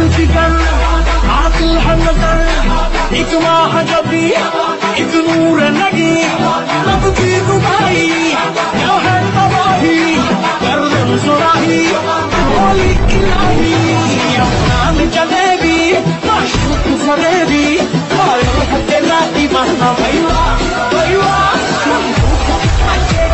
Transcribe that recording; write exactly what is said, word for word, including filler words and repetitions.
जिगर आदिल है नजर एक माह जबी एक नूर लगी लब की रुबाई क्या है तबाही गर्दन सुराही होली इलाही अपना में जलेबी माशूक फरेबी और तेरा दीवाना भाई